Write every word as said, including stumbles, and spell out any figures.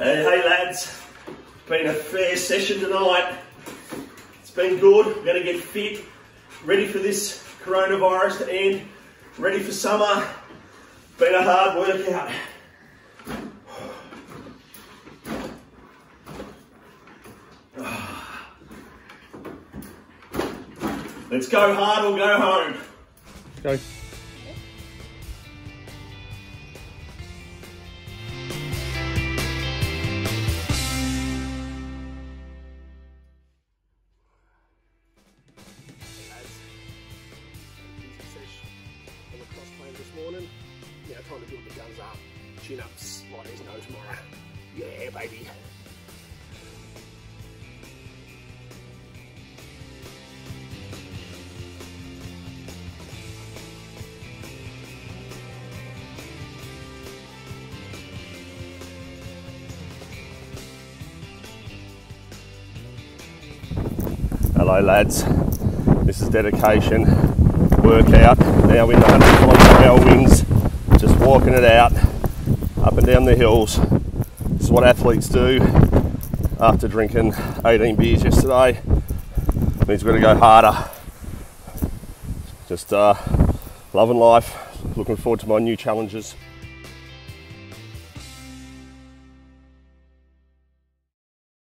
Hey, hey lads, it's been a fair session tonight. It's been good. We're going to get fit, ready for this coronavirus to end, ready for summer. Been a hard workout. Let's go hard or go home. Go. Morning. Now time to build the guns up. Chin ups like there's no tomorrow. Yeah, baby. Hello lads, this is dedication workout. Now in the one hundred kilometre per hour winds, just walking it out, up and down the hills. This is what athletes do after drinking eighteen beers yesterday. Means we've got to go harder. Just uh, loving life, looking forward to my new challenges.